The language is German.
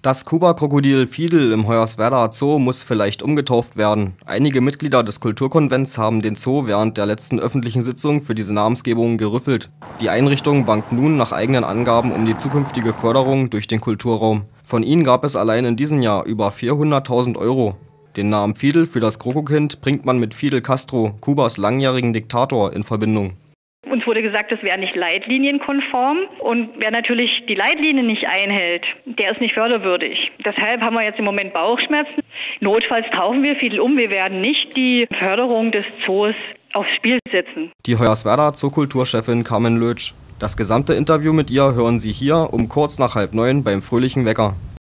Das Kuba-Krokodil Fidel im Hoyerswerdaer Zoo muss vielleicht umgetauft werden. Einige Mitglieder des Kulturkonvents haben den Zoo während der letzten öffentlichen Sitzung für diese Namensgebung gerüffelt. Die Einrichtung bangt nun nach eigenen Angaben um die zukünftige Förderung durch den Kulturraum. Von ihnen gab es allein in diesem Jahr über 400.000 Euro. Den Namen Fidel für das Krokokind bringt man mit Fidel Castro, Kubas langjährigen Diktator, in Verbindung. Uns wurde gesagt, das wäre nicht leitlinienkonform und wer natürlich die Leitlinien nicht einhält, der ist nicht förderwürdig. Deshalb haben wir jetzt im Moment Bauchschmerzen. Notfalls taufen wir Fidel um. Wir werden nicht die Förderung des Zoos aufs Spiel setzen. Die Hoyerswerdaer Zookulturchefin Carmen Lötsch. Das gesamte Interview mit ihr hören Sie hier um kurz nach 8:30 beim Fröhlichen Wecker.